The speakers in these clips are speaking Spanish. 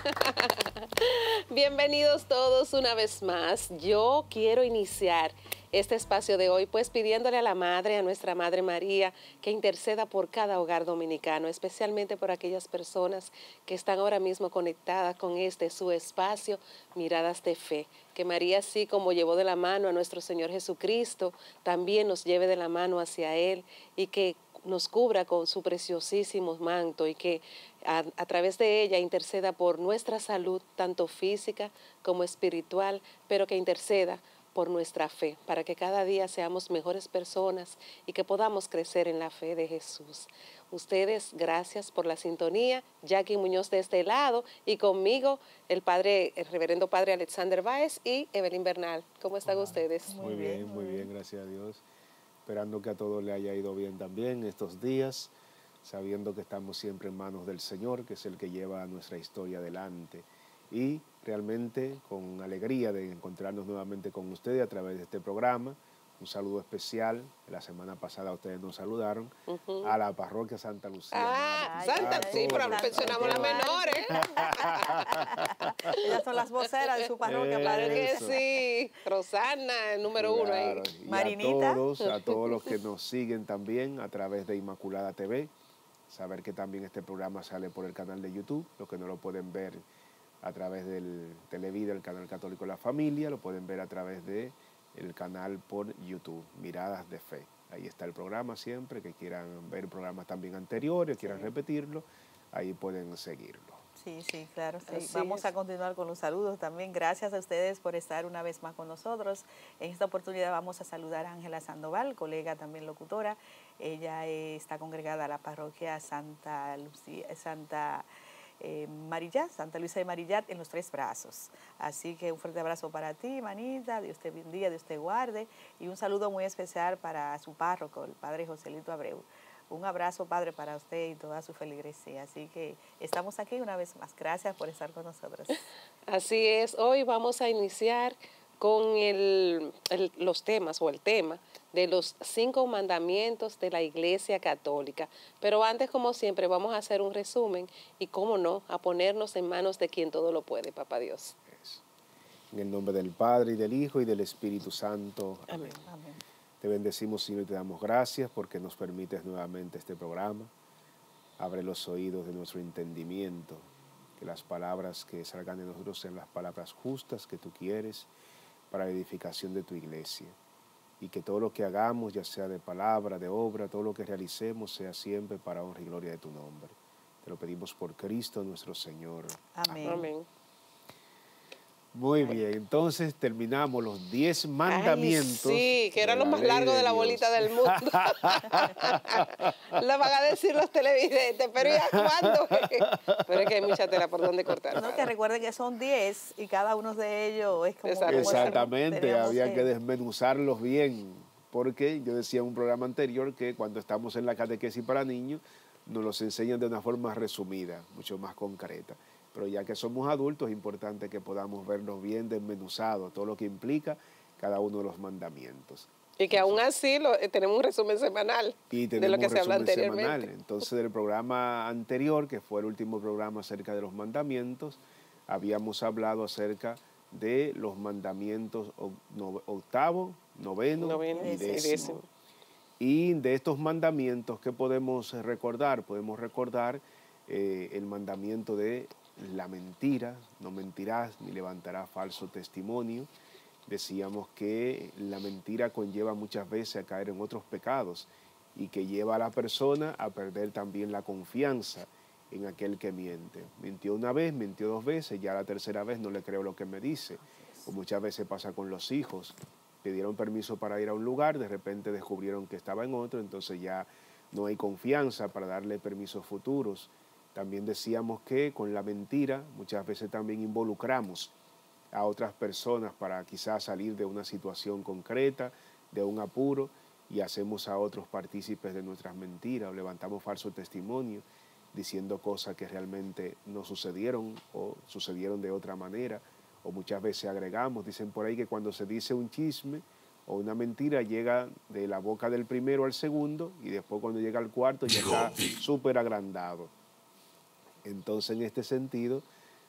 Bienvenidos todos una vez más. Yo quiero iniciar este espacio de hoy pues pidiéndole a la Madre, a nuestra Madre María, que interceda por cada hogar dominicano, especialmente por aquellas personas que están ahora mismo conectadas con este su espacio, Miradas de Fe. Que María, así como llevó de la mano a nuestro Señor Jesucristo, también nos lleve de la mano hacia Él y que nos cubra con su preciosísimo manto y que a través de ella interceda por nuestra salud, tanto física como espiritual, pero que interceda por nuestra fe, para que cada día seamos mejores personas y que podamos crecer en la fe de Jesús. Ustedes, gracias por la sintonía. Jackie Muñoz de este lado y conmigo el reverendo padre Alexander Báez y Evelyn Bernal. ¿Cómo están ustedes? Muy bien, gracias a Dios. Esperando que a todos le haya ido bien también estos días, sabiendo que estamos siempre en manos del Señor, que es el que lleva nuestra historia adelante. Y realmente con alegría de encontrarnos nuevamente con ustedes a través de este programa. Un saludo especial. La semana pasada ustedes nos saludaron a la parroquia Santa Lucía. Sí, pero mencionamos las menores. Ellas son las voceras de su parroquia. Claro que sí. Rosana, el número uno ahí. Y Marinita. a todos los que nos siguen también a través de Inmaculada TV. Saber que también este programa sale por el canal de YouTube. Los que no lo pueden ver a través del Televida, el canal Católico de la Familia, lo pueden ver a través de el canal por YouTube, Miradas de Fe. Ahí está el programa siempre, que quieran ver programas también anteriores, quieran repetirlo, ahí pueden seguirlo. Sí, claro. Sí. Vamos a continuar con los saludos también. Gracias a ustedes por estar una vez más con nosotros. En esta oportunidad vamos a saludar a Ángela Sandoval, colega también locutora. Ella está congregada a la parroquia Santa Luisa de Marillat en Los Tres Brazos. Así que un fuerte abrazo para ti, manita, Dios te bendiga, Dios te guarde, y un saludo muy especial para su párroco, el padre Joselito Abreu. Un abrazo, padre, para usted y toda su feligresía. Así que estamos aquí una vez más. Gracias por estar con nosotros. Así es, hoy vamos a iniciar con los temas o el tema de los 5 mandamientos de la Iglesia Católica. Pero antes, como siempre, vamos a hacer un resumen y, cómo no, a ponernos en manos de quien todo lo puede, Papá Dios. En el nombre del Padre, y del Hijo, y del Espíritu Santo. Amén. Amén. Te bendecimos, Señor, y te damos gracias porque nos permites nuevamente este programa. Abre los oídos de nuestro entendimiento, que las palabras que salgan de nosotros sean las palabras justas que tú quieres para la edificación de tu iglesia. Y que todo lo que hagamos, ya sea de palabra, de obra, todo lo que realicemos, sea siempre para honra y gloria de tu nombre. Te lo pedimos por Cristo nuestro Señor. Amén. Amén. Muy bien, entonces terminamos los 10 mandamientos. Ay, sí, que era lo más largo de la bolita del mundo. Lo van a decir los televidentes, pero ¿ya cuándo? Pero es que hay mucha tela por donde cortar. No, que recuerden que son 10 y cada uno de ellos es como... Exactamente, había que desmenuzarlos bien, porque yo decía en un programa anterior que cuando estamos en la catequesis para niños, nos los enseñan de una forma resumida, mucho más concreta. Pero ya que somos adultos, es importante que podamos verlos bien desmenuzados, todo lo que implica cada uno de los mandamientos. Y que aún así tenemos un resumen semanal de lo que se habla anteriormente. Entonces, del programa anterior, que fue el último programa acerca de los mandamientos, habíamos hablado acerca de los mandamientos octavo, noveno y décimo. Y de estos mandamientos, ¿qué podemos recordar? Podemos recordar el mandamiento de la mentira, no mentirás ni levantarás falso testimonio. Decíamos que la mentira conlleva muchas veces a caer en otros pecados y que lleva a la persona a perder también la confianza en aquel que miente. Mintió una vez, mintió 2 veces, ya la tercera vez no le creo lo que me dice. O muchas veces pasa con los hijos. Pidieron permiso para ir a un lugar, de repente descubrieron que estaba en otro, entonces ya no hay confianza para darle permisos futuros. También decíamos que con la mentira muchas veces también involucramos a otras personas para quizás salir de una situación concreta, de un apuro, y hacemos a otros partícipes de nuestras mentiras, o levantamos falso testimonio, diciendo cosas que realmente no sucedieron o sucedieron de otra manera, o muchas veces agregamos, dicen por ahí que cuando se dice un chisme o una mentira llega de la boca del primero al segundo y después cuando llega al cuarto ya está súper agrandado. Entonces, en este sentido,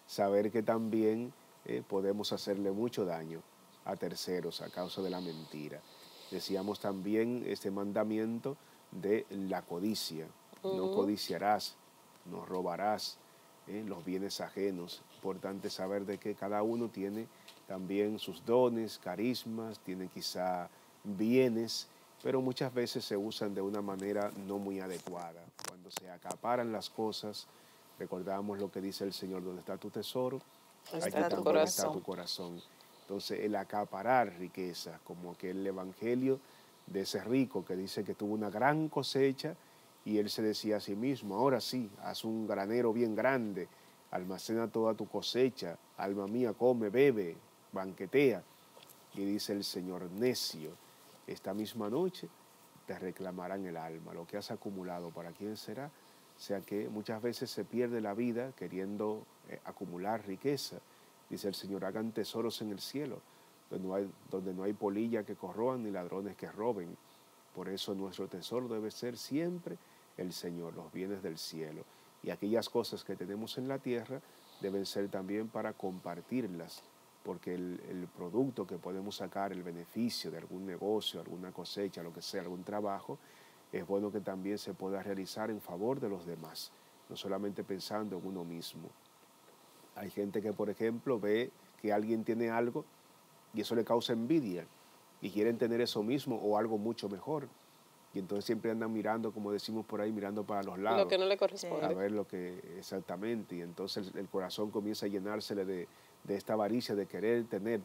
saber que también podemos hacerle mucho daño a terceros a causa de la mentira. Decíamos también este mandamiento de la codicia. No codiciarás, no robarás los bienes ajenos. Importante saber de que cada uno tiene también sus dones, carismas, tiene quizá bienes, pero muchas veces se usan de una manera no muy adecuada. Cuando se acaparan las cosas, recordamos lo que dice el Señor: donde está tu tesoro, allí también está tu corazón. Entonces, el acaparar riqueza, como que el evangelio de ese rico que dice que tuvo una gran cosecha y él se decía a sí mismo: ahora sí, haz un granero bien grande, almacena toda tu cosecha, alma mía, come, bebe, banquetea. Y dice el Señor: necio, esta misma noche te reclamarán el alma. Lo que has acumulado, ¿para quién será? O sea que muchas veces se pierde la vida queriendo acumular riqueza. Dice el Señor: hagan tesoros en el cielo, donde no hay polilla que corroan ni ladrones que roben. Por eso nuestro tesoro debe ser siempre el Señor, los bienes del cielo. Y aquellas cosas que tenemos en la tierra deben ser también para compartirlas, porque el producto que podemos sacar, el beneficio de algún negocio, alguna cosecha, lo que sea, algún trabajo, es bueno que también se pueda realizar en favor de los demás, no solamente pensando en uno mismo. Hay gente que, por ejemplo, ve que alguien tiene algo y eso le causa envidia y quieren tener eso mismo o algo mucho mejor. Y entonces siempre andan mirando, como decimos por ahí, mirando para los lados. Lo que no le corresponde. A ver lo que exactamente. Y entonces el corazón comienza a llenársele de esta avaricia de querer tener.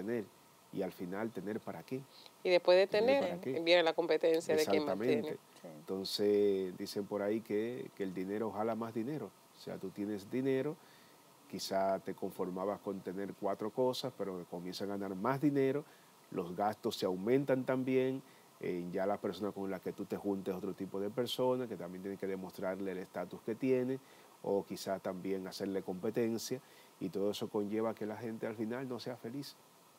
Y al final, ¿tener para qué? Y después de tener viene la competencia de quién más tiene. Entonces dicen por ahí que el dinero jala más dinero. O sea, tú tienes dinero, quizá te conformabas con tener 4 cosas, pero comienzan a ganar más dinero, los gastos se aumentan también, ya la persona con la que tú te juntes es otro tipo de persona, que también tiene que demostrarle el estatus que tiene, o quizá también hacerle competencia, y todo eso conlleva a que la gente al final no sea feliz,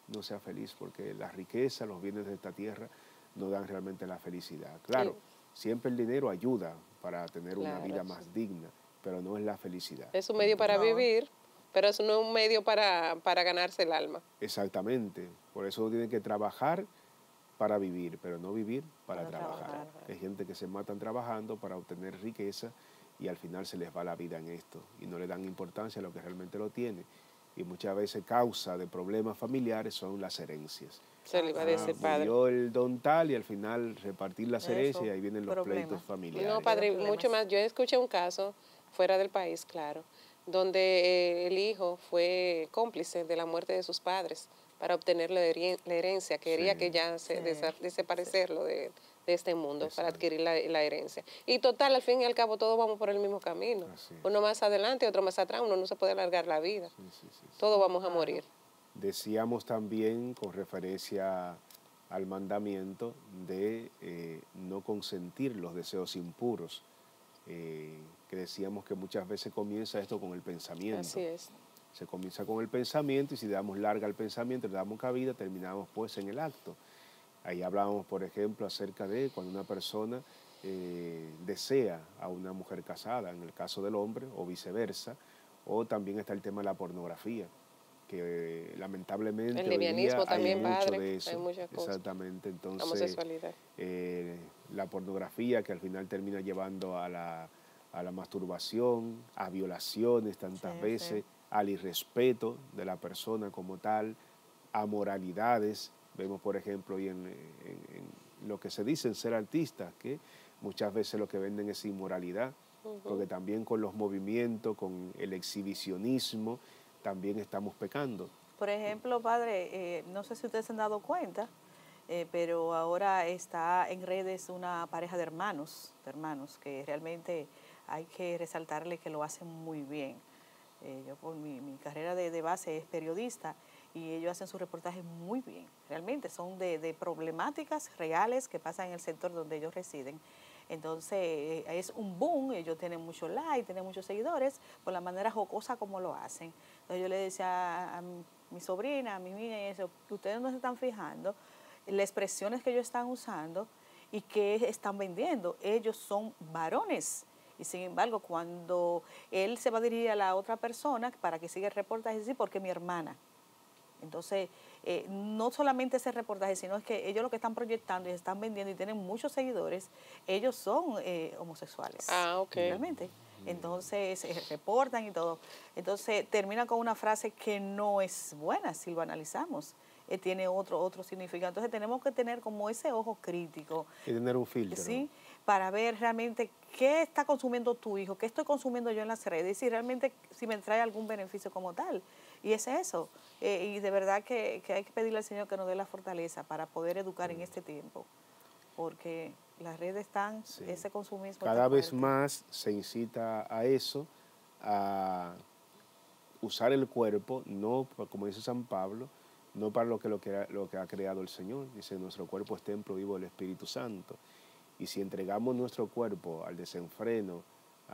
porque la riqueza, los bienes de esta tierra no dan realmente la felicidad. Claro, siempre el dinero ayuda para tener una vida más digna, pero no es la felicidad. Es un medio para vivir, pero eso no es un medio para ganarse el alma. Exactamente. Por eso uno tiene que trabajar para vivir, pero no vivir para trabajar. Hay gente que se matan trabajando para obtener riqueza y al final se les va la vida en esto y no le dan importancia a lo que realmente lo tiene. Y muchas veces causa de problemas familiares son las herencias. Se le iba a decir, padre. Murió el don tal y al final repartir las herencias y ahí vienen los pleitos familiares. No, padre, mucho más. Yo escuché un caso fuera del país, claro, donde el hijo fue cómplice de la muerte de sus padres para obtener la herencia. Quería que ya desaparecerlo de este mundo. Exacto. Para adquirir la herencia. Y total, al fin y al cabo, todos vamos por el mismo camino. Uno más adelante, otro más atrás. Uno no se puede alargar la vida. Todos vamos a morir. Decíamos también, con referencia al mandamiento, de no consentir los deseos impuros. Que decíamos que muchas veces comienza esto con el pensamiento. Así es. Se comienza con el pensamiento y si damos larga al pensamiento, le damos cabida, terminamos pues en el acto. Ahí hablábamos, por ejemplo, acerca de cuando una persona desea a una mujer casada, en el caso del hombre, o viceversa, o también está el tema de la pornografía, que lamentablemente el lesbianismo también, hay mucho padre, de eso. hay muchas cosas. Exactamente, entonces la homosexualidad. La pornografía que al final termina llevando a la masturbación, a violaciones tantas veces, al irrespeto de la persona como tal, a moralidades. Vemos, por ejemplo, y en lo que se dice en ser artistas, que muchas veces lo que venden es inmoralidad, porque también con los movimientos, con el exhibicionismo, también estamos pecando. Por ejemplo, padre, no sé si ustedes se han dado cuenta, pero ahora está en redes una pareja de hermanos que realmente hay que resaltarle que lo hacen muy bien. Yo por mi carrera de base es periodista y ellos hacen sus reportajes muy bien. Realmente son de problemáticas reales que pasan en el sector donde ellos residen. Entonces es un boom, ellos tienen mucho like, tienen muchos seguidores por la manera jocosa como lo hacen. Entonces yo le decía a mi sobrina, a mi niña, eso, que ustedes no se están fijando en las expresiones que ellos están usando y que están vendiendo. Ellos son varones Y sin embargo, cuando él se va a dirigir a la otra persona para que siga el reportaje, sí, porque mi hermana. Entonces, no solamente ese reportaje, sino es que ellos lo que están proyectando y están vendiendo y tienen muchos seguidores, ellos son homosexuales. Ah, ok. Realmente. Entonces, reportan y todo. Entonces, termina con una frase que no es buena si lo analizamos. Tiene otro significado. Entonces, tenemos que tener como ese ojo crítico. Y tener un filtro. Sí, para ver realmente qué está consumiendo tu hijo, qué estoy consumiendo yo en las redes, y si realmente si me trae algún beneficio como tal. Y es eso. Y de verdad que hay que pedirle al Señor que nos dé la fortaleza para poder educar en este tiempo, porque las redes están, ese consumismo cada vez fuerte. más se incita a eso, a usar el cuerpo, no, como dice San Pablo, no para lo que ha creado el Señor. Dice, nuestro cuerpo es templo vivo del Espíritu Santo. Y si entregamos nuestro cuerpo al desenfreno,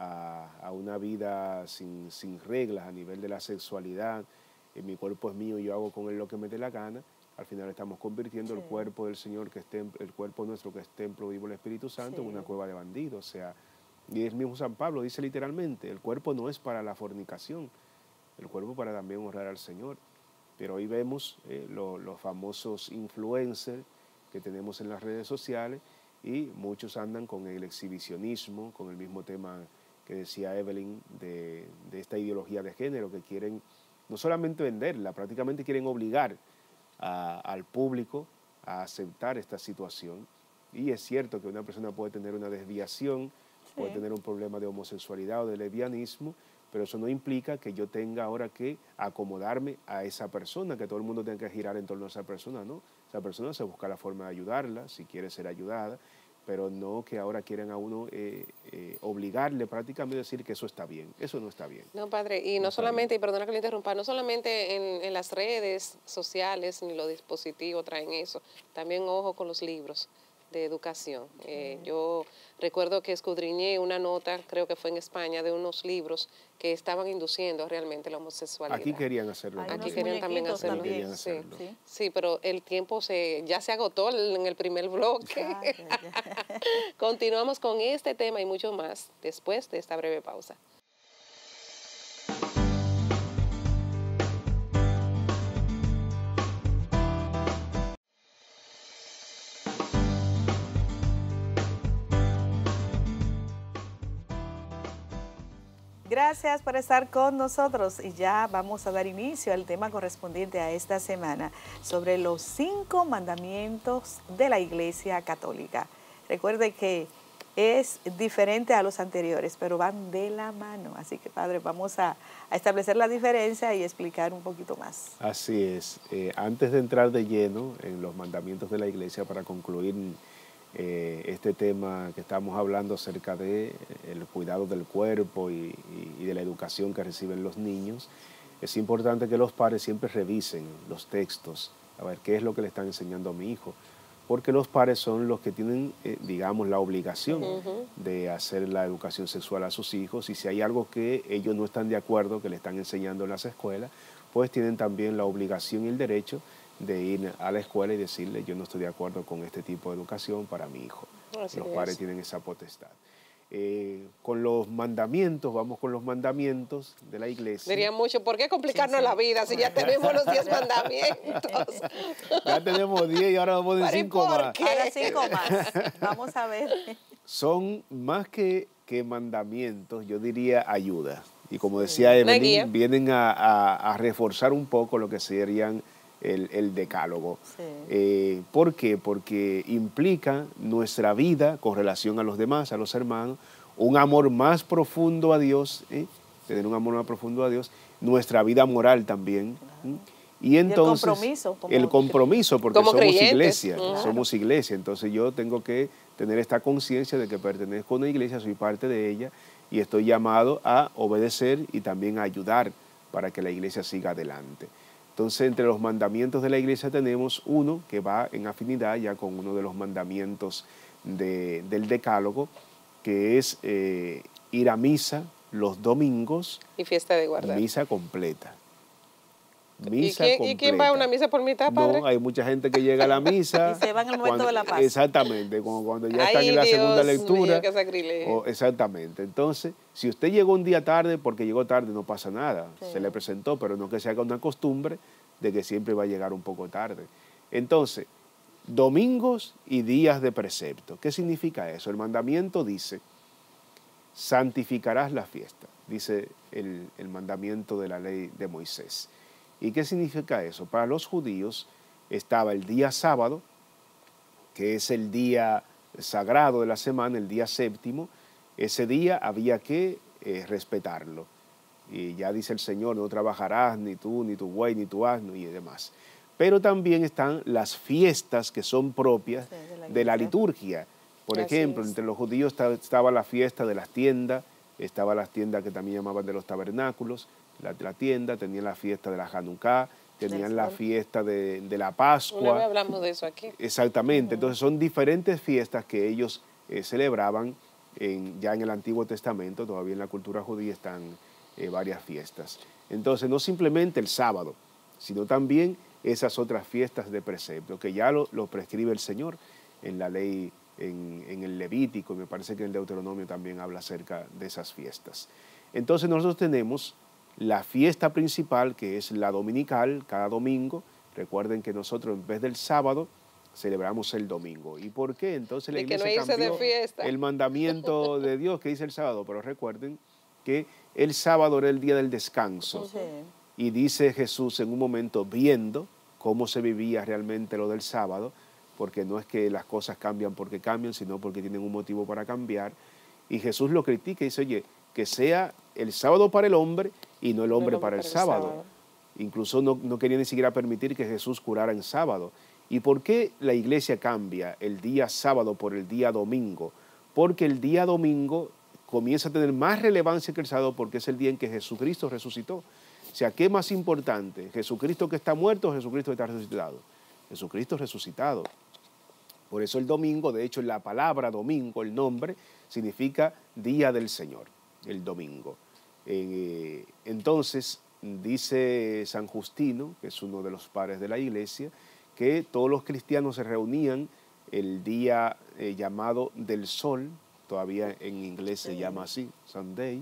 a una vida sin reglas a nivel de la sexualidad, mi cuerpo es mío y yo hago con él lo que me dé la gana, al final estamos convirtiendo el cuerpo del Señor, que es el cuerpo nuestro, que es templo vivo del Espíritu Santo, en una cueva de bandidos. O sea, y el mismo San Pablo dice literalmente, el cuerpo no es para la fornicación, el cuerpo para también honrar al Señor. Pero hoy vemos los famosos influencers que tenemos en las redes sociales, y muchos andan con el exhibicionismo, con el mismo tema que decía Evelyn de esta ideología de género, que quieren no solamente venderla, prácticamente quieren obligar al público a aceptar esta situación. Y es cierto que una persona puede tener una desviación, puede tener un problema de homosexualidad o de lesbianismo, pero eso no implica que yo tenga ahora que acomodarme a esa persona, que todo el mundo tenga que girar en torno a esa persona, ¿no? Esa persona se busca la forma de ayudarla, si quiere ser ayudada, pero no que ahora quieran a uno obligarle prácticamente a decir que eso está bien. Eso no está bien. No, padre, y no solamente, y perdona que le interrumpa, no solamente en las redes sociales ni los dispositivos traen eso, también ojo con los libros de educación. Yo recuerdo que escudriñé una nota, creo que fue en España, de unos libros que estaban induciendo realmente la homosexualidad. Aquí querían hacerlo. Aquí querían también hacerlo. Sí. Sí, pero el tiempo ya se agotó en el primer bloque. Continuamos con este tema y mucho más después de esta breve pausa. Gracias por estar con nosotros y ya vamos a dar inicio al tema correspondiente a esta semana sobre los 5 mandamientos de la Iglesia Católica. Recuerde que es diferente a los anteriores, pero van de la mano. Así que, Padre, vamos a establecer la diferencia y explicar un poquito más. Así es. Antes de entrar de lleno en los mandamientos de la Iglesia, para concluir este tema que estamos hablando acerca de el cuidado del cuerpo y de la educación que reciben los niños, es importante que los padres siempre revisen los textos, a ver qué es lo que le están enseñando a mi hijo, porque los padres son los que tienen, digamos, la obligación de hacer la educación sexual a sus hijos, y si hay algo que ellos no están de acuerdo, que le están enseñando en las escuelas, pues tienen también la obligación y el derecho de ir a la escuela y decirle, yo no estoy de acuerdo con este tipo de educación para mi hijo. Los padres tienen esa potestad. Con los mandamientos, vamos con los mandamientos de la Iglesia. Dirían mucho, ¿por qué complicarnos la vida si ya tenemos los 10 mandamientos? Ya tenemos 10 y ahora vamos a 5 más. Ahora 5 más. Vamos a ver. Son más que mandamientos, yo diría ayuda. Y como decía Evelyn, vienen a reforzar un poco lo que serían el decálogo. ¿Por qué? Porque implica nuestra vida con relación a los demás, a los hermanos, un amor más profundo a Dios, tener un amor más profundo a Dios, nuestra vida moral también. Y entonces el compromiso, porque somos iglesia, somos iglesia, entonces yo tengo que tener esta conciencia de que pertenezco a una iglesia, soy parte de ella y estoy llamado a obedecer y también a ayudar para que la iglesia siga adelante. Entonces, entre los mandamientos de la Iglesia tenemos uno que va en afinidad ya con uno de los mandamientos del Decálogo, que es ir a misa los domingos. Y fiesta de guardar. Misa completa. Misa completa. ¿Y quién va a una misa por mitad, padre? No, hay mucha gente que llega a la misa. Y se van al momento de la paz. Exactamente, cuando ya están Ay, en la segunda Dios lectura. mío, qué sacrilegio. Exactamente. Entonces, si usted llegó un día tarde, porque llegó tarde, no pasa nada. Sí. Se le presentó, pero no que se haga una costumbre de que siempre va a llegar un poco tarde. Entonces, domingos y días de precepto. ¿Qué significa eso? El mandamiento dice, santificarás la fiesta, dice el mandamiento de la ley de Moisés. ¿Y qué significa eso? Para los judíos estaba el día sábado, que es el día sagrado de la semana, el día séptimo. Ese día había que respetarlo. Y ya dice el Señor, no trabajarás ni tú, ni tu buey, ni tu asno y demás. Pero también están las fiestas que son propias de la liturgia. Por ejemplo, entre los judíos estaba la fiesta de las tiendas, estaba las tiendas que también llamaban de los tabernáculos, la tienda, tenían la fiesta de la Hanukkah, tenían la fiesta de la Pascua. Una vez hablamos de eso aquí. Exactamente, entonces son diferentes fiestas que ellos celebraban ya en el Antiguo Testamento, todavía en la cultura judía están varias fiestas. Entonces no simplemente el sábado, sino también esas otras fiestas de precepto, que ya lo prescribe el Señor en la ley, en el Levítico, y me parece que en el Deuteronomio también habla acerca de esas fiestas. Entonces nosotros tenemos la fiesta principal, que es la dominical, cada domingo. Recuerden que nosotros en vez del sábado celebramos el domingo. ¿Y por qué? Entonces la iglesia cambió el mandamiento de Dios que dice el sábado, pero recuerden que el sábado era el día del descanso. Sí. Y dice Jesús en un momento, viendo cómo se vivía realmente lo del sábado, porque no es que las cosas cambian porque cambian, sino porque tienen un motivo para cambiar. Y Jesús lo critica y dice, oye, que sea el sábado para el hombre y no el hombre para el sábado. Incluso no quería ni siquiera permitir que Jesús curara en sábado. ¿Y por qué la iglesia cambia el día sábado por el día domingo? Porque el día domingo comienza a tener más relevancia que el sábado porque es el día en que Jesucristo resucitó. O sea, ¿qué es más importante? ¿Jesucristo que está muerto o Jesucristo que está resucitado? Jesucristo resucitado. Por eso el domingo, de hecho, la palabra domingo, el nombre, significa día del Señor, el domingo. Entonces, dice San Justino, que es uno de los padres de la iglesia, que todos los cristianos se reunían el día llamado del sol, todavía en inglés se llama así, Sunday,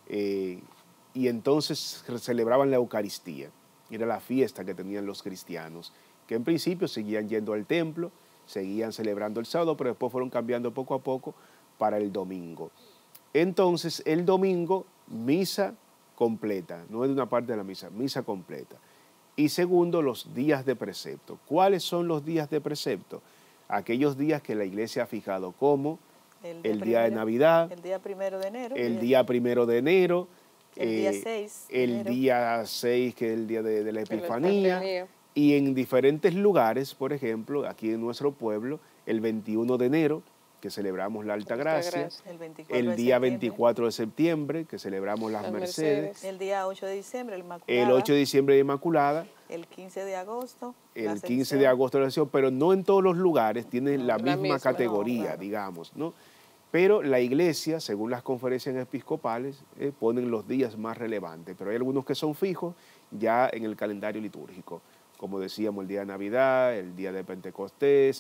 y entonces celebraban la Eucaristía. Era la fiesta que tenían los cristianos, que en principio seguían yendo al templo, seguían celebrando el sábado, pero después fueron cambiando poco a poco para el domingo. Entonces, el domingo, misa completa, no es una parte de la misa, misa completa. Y segundo, los días de precepto. ¿Cuáles son los días de precepto? Aquellos días que la iglesia ha fijado como el día de Navidad, el día 1 de enero, el día 1 de enero, el día 6 el día 6, que es el día de la Epifanía, y en diferentes lugares, por ejemplo, aquí en nuestro pueblo, el 21 de enero, que celebramos la Alta Gracia, el día 24 de septiembre, que celebramos las Mercedes, el día 8 de diciembre, el Inmaculada, el 8 de diciembre de Inmaculada, el 15 de agosto, el 15 de agosto de la Ascensión, pero no en todos los lugares tienen la misma categoría, digamos, ¿no? Pero la iglesia, según las conferencias episcopales, ponen los días más relevantes, pero hay algunos que son fijos ya en el calendario litúrgico, como decíamos, el día de Navidad, el día de Pentecostés,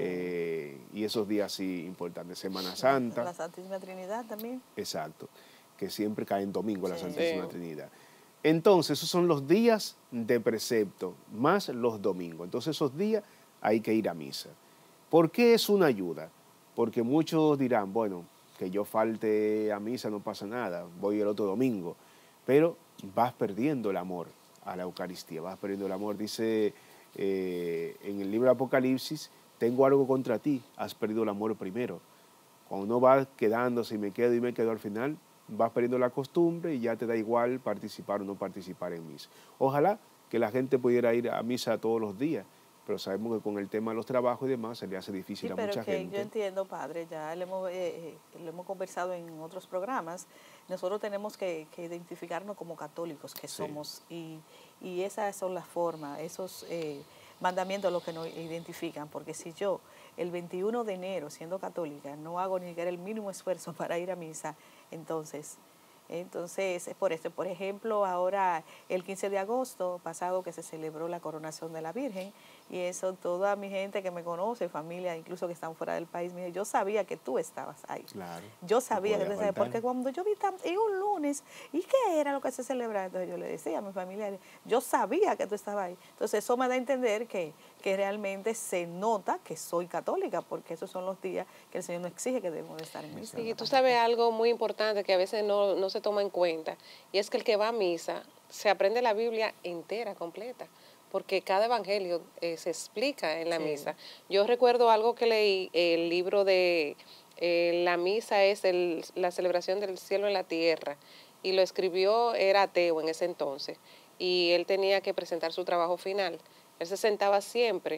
y esos días sí importantes, Semana Santa. La Santísima Trinidad también. Exacto, que siempre cae en domingo la Santísima Trinidad. Entonces, esos son los días de precepto, más los domingos. Entonces, esos días hay que ir a misa. ¿Por qué es una ayuda? Porque muchos dirán, bueno, que yo falte a misa no pasa nada, voy el otro domingo, pero vas perdiendo el amor a la Eucaristía, vas perdiendo el amor. Dice en el libro de Apocalipsis, tengo algo contra ti, has perdido el amor primero. Cuando uno va quedándose y me quedo al final, vas perdiendo la costumbre y ya te da igual participar o no participar en misa. Ojalá que la gente pudiera ir a misa todos los días, pero sabemos que con el tema de los trabajos y demás se le hace difícil a mucha gente. Yo entiendo, padre, ya lo hemos conversado en otros programas, nosotros tenemos que identificarnos como católicos que somos, y esas son las formas, esos mandamientos los que nos identifican, porque si yo el 21 de enero, siendo católica, no hago ni siquiera el mínimo esfuerzo para ir a misa, entonces Entonces, por esto, por ejemplo, ahora el 15 de agosto pasado que se celebró la coronación de la Virgen, y eso toda mi gente que me conoce, familia, incluso que están fuera del país, me dijo, yo sabía que tú estabas ahí. Claro. Yo sabía No que tú podía estabas, porque cuando yo vi y un lunes, ¿y qué era lo que se celebraba? Entonces yo le decía a mi familia, yo sabía que tú estabas ahí. Entonces eso me da a entender que realmente se nota que soy católica, porque esos son los días que el Señor nos exige que debemos de estar en misa. Y tú sabes algo muy importante que a veces no se toma en cuenta, y es que el que va a misa se aprende la Biblia entera, completa, porque cada evangelio se explica en la misa. Yo recuerdo algo que leí, el libro de la misa es la celebración del cielo en la tierra, y lo escribió, era ateo en ese entonces, y él tenía que presentar su trabajo final. Él se sentaba siempre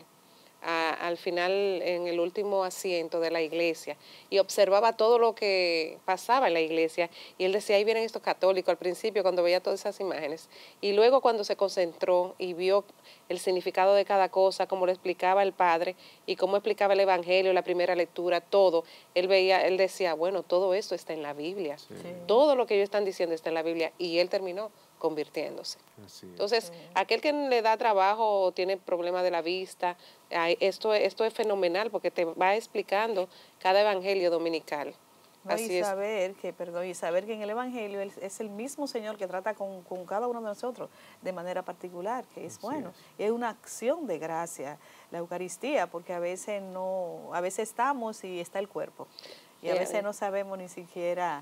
al final en el último asiento de la iglesia y observaba todo lo que pasaba en la iglesia, y él decía, ahí vienen estos católicos, al principio cuando veía todas esas imágenes, y luego cuando se concentró y vio el significado de cada cosa, cómo lo explicaba el padre y cómo explicaba el evangelio, la primera lectura, todo, él decía, bueno, todo esto está en la Biblia, todo lo que ellos están diciendo está en la Biblia, y él terminó convirtiéndose. Entonces, aquel que le da trabajo o tiene problemas de la vista, esto es fenomenal porque te va explicando cada evangelio dominical. No, y saber que en el evangelio es el mismo Señor que trata con cada uno de nosotros de manera particular, que es bueno. Es una acción de gracia, la Eucaristía, porque a veces estamos y está el cuerpo. Y a veces no sabemos ni siquiera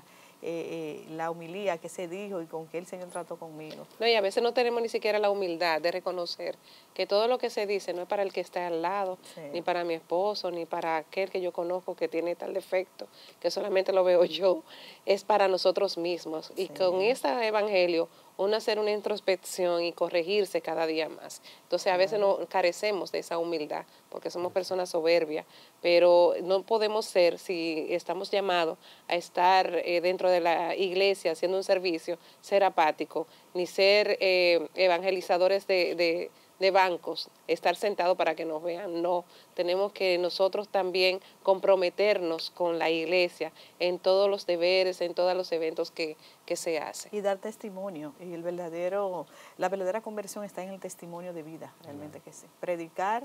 la humildad que se dijo y con que el Señor trató conmigo. No, y a veces no tenemos ni siquiera la humildad de reconocer que todo lo que se dice no es para el que está al lado, ni para mi esposo, ni para aquel que yo conozco que tiene tal defecto, que solamente lo veo yo, es para nosotros mismos. Y con este evangelio uno hacer una introspección y corregirse cada día más. Entonces a veces no carecemos de esa humildad porque somos personas soberbias, pero no podemos ser, si estamos llamados a estar dentro de la iglesia haciendo un servicio, ser apático, ni ser evangelizadores de bancos, estar sentados para que nos vean. No, tenemos que nosotros también comprometernos con la iglesia en todos los deberes, en todos los eventos que se hacen. Y dar testimonio, y la verdadera conversión está en el testimonio de vida, realmente que sí. Predicar,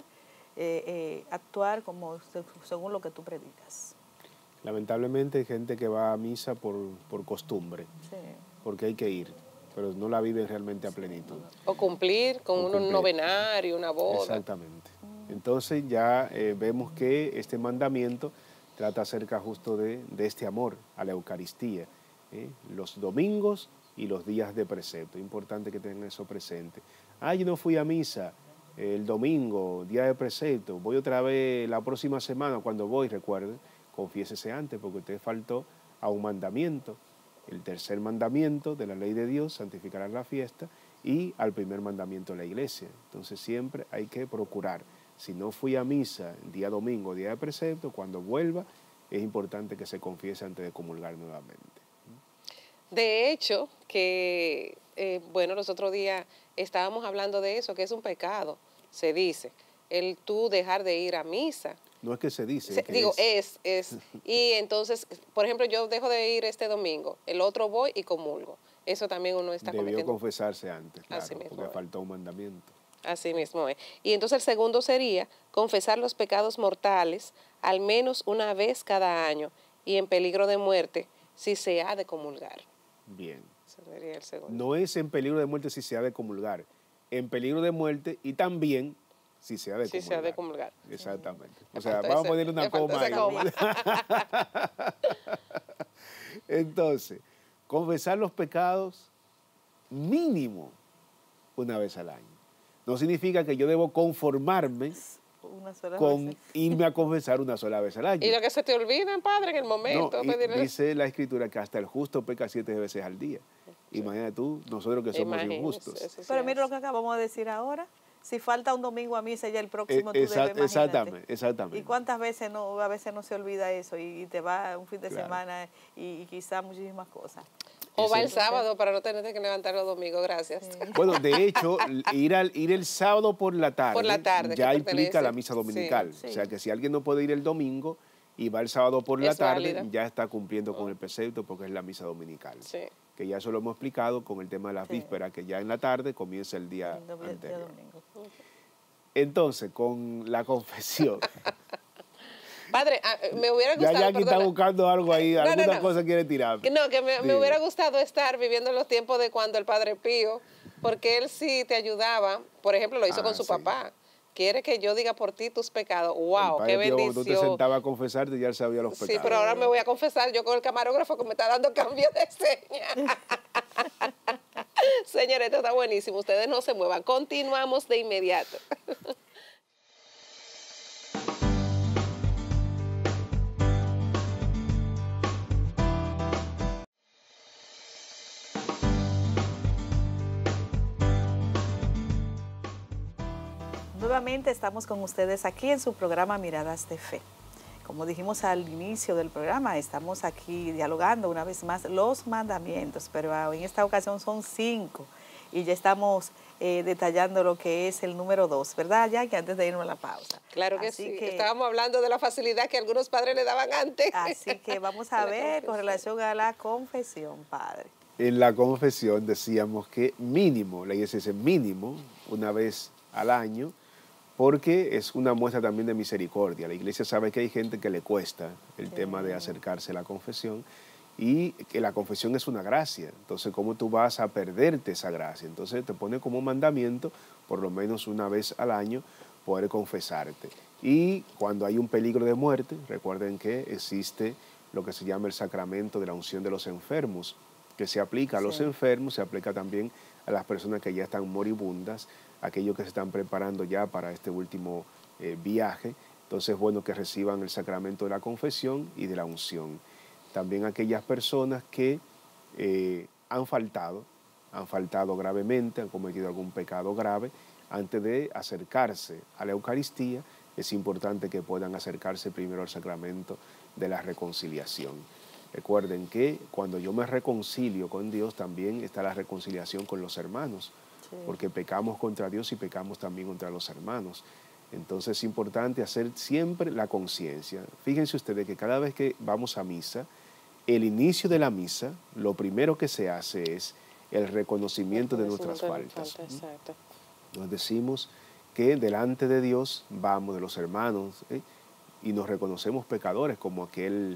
actuar según lo que tú predicas. Lamentablemente hay gente que va a misa por costumbre, porque hay que ir, pero no la viven realmente a plenitud. O cumplir con un novenario, una boda. Exactamente. Entonces ya vemos que este mandamiento trata acerca justo de este amor a la Eucaristía, los domingos y los días de precepto. Es importante que tengan eso presente. Yo no fui a misa el domingo, día de precepto, voy otra vez la próxima semana. Cuando voy, recuerde, confiésese antes porque usted faltó a un mandamiento. El tercer mandamiento de la ley de Dios, santificarán la fiesta, y al primer mandamiento de la iglesia. Entonces siempre hay que procurar. Si no fui a misa el día domingo, día de precepto, cuando vuelva, es importante que se confiese antes de comulgar nuevamente. De hecho, que los otros días estábamos hablando de eso, que es un pecado, se dice, el tú dejar de ir a misa. No es que se dice. Es. Y entonces, por ejemplo, yo dejo de ir este domingo, el otro voy y comulgo. Eso también uno está cometiendo. Debió confesarse antes, claro, así mismo porque faltó un mandamiento. Así mismo es. Y entonces el segundo sería confesar los pecados mortales al menos una vez cada año y en peligro de muerte si se ha de comulgar. Bien. Ese sería el segundo. No es en peligro de muerte si se ha de comulgar, en peligro de muerte y también si se ha de comulgar. Si se ha de comulgar. Exactamente. O sea, vamos a poner una coma ahí. Entonces, confesar los pecados mínimo una vez al año. No significa que yo debo conformarme con irme a confesar una sola vez al año. Y lo que se te olvida, padre, en el momento. No, dice la Escritura que hasta el justo peca 7 veces al día. Sí. Imagínate tú, nosotros que somos injustos. Pero mira lo que acabamos de decir ahora. Si falta un domingo a misa, ya el próximo tú debes, imagínate. Exactamente. ¿Y cuántas veces a veces no se olvida eso y te va un fin de semana y quizás muchísimas cosas? O va el sábado para no tener que levantar los domingos, gracias. Sí. Bueno, de hecho, ir el sábado por la tarde ya implica la misa dominical. Sí. O sea que si alguien no puede ir el domingo y va el sábado por la tarde, ya está cumpliendo con el precepto porque es la misa dominical. Sí. que ya eso lo hemos explicado con el tema de las vísperas, que ya en la tarde comienza el día anterior. Domingo. Entonces, con la confesión. Padre, me hubiera gustado... Ya aquí está buscando algo ahí, alguna cosa quiere tirar. No, que me hubiera gustado estar viviendo los tiempos de cuando el Padre Pío, porque él sí te ayudaba, por ejemplo, lo hizo con su papá. Quiere que yo diga por ti tus pecados. ¡Wow! ¡Qué bendición! Tú te sentabas a confesarte y ya él sabía los pecados. Sí, pero ahora me voy a confesar yo con el camarógrafo que me está dando cambio de señas. Señores, esto está buenísimo. Ustedes no se muevan. Continuamos de inmediato. Nuevamente estamos con ustedes aquí en su programa Miradas de Fe. Como dijimos al inicio del programa, estamos aquí dialogando una vez más los mandamientos, pero en esta ocasión son 5 y ya estamos detallando lo que es el número 2, ¿verdad, Jackie? Antes de irnos a la pausa. Claro que sí. Estábamos hablando de la facilidad que algunos padres le daban antes. Así que vamos a ver con relación a la confesión, padre. En la confesión decíamos que mínimo, la iglesia dice mínimo, una vez al año, porque es una muestra también de misericordia. La iglesia sabe que hay gente que le cuesta el tema de acercarse a la confesión y que la confesión es una gracia. Entonces, ¿cómo tú vas a perderte esa gracia? Entonces, te pone como mandamiento, por lo menos una vez al año, poder confesarte. Y cuando hay un peligro de muerte, recuerden que existe lo que se llama el sacramento de la unción de los enfermos, que se aplica a los enfermos, se aplica también a las personas que ya están moribundas, aquellos que se están preparando ya para este último viaje. Entonces es bueno que reciban el sacramento de la confesión y de la unción. También aquellas personas que han faltado gravemente, han cometido algún pecado grave, antes de acercarse a la Eucaristía, es importante que puedan acercarse primero al sacramento de la reconciliación. Recuerden que cuando yo me reconcilio con Dios, también está la reconciliación con los hermanos, porque pecamos contra Dios y pecamos también contra los hermanos. Entonces es importante hacer siempre la conciencia. Fíjense ustedes que cada vez que vamos a misa, el inicio de la misa, lo primero que se hace es el reconocimiento de nuestras faltas. Exacto. Nos decimos que delante de Dios vamos, de los hermanos, y nos reconocemos pecadores, como aquel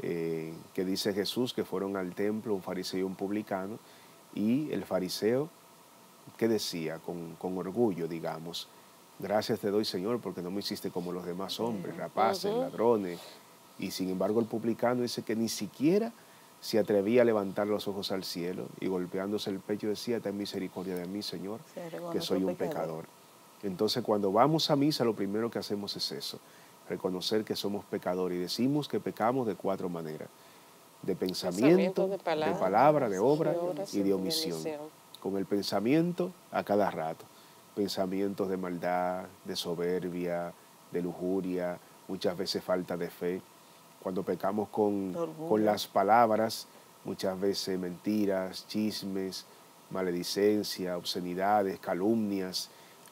que dice Jesús, que fueron al templo un fariseo y un publicano, y el fariseo, ¿qué decía? Con orgullo, digamos, gracias te doy, Señor, porque no me hiciste como los demás hombres, rapaces, ladrones. Y sin embargo el publicano dice que ni siquiera se atrevía a levantar los ojos al cielo y golpeándose el pecho decía, ten misericordia de mí, Señor, que soy un pecador. Entonces cuando vamos a misa lo primero que hacemos es eso, reconocer que somos pecadores, y decimos que pecamos de 4 maneras: de pensamiento, de palabra, de obra y de omisión. Con el pensamiento a cada rato, pensamientos de maldad, de soberbia, de lujuria, muchas veces falta de fe. Cuando pecamos con las palabras, muchas veces mentiras, chismes, maledicencia, obscenidades, calumnias.